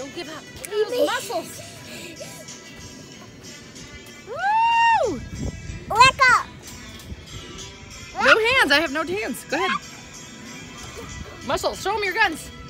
Don't give up. Those muscles. Woo! Let go. No hands. I have no hands. Go ahead. Muscles. Show them your guns.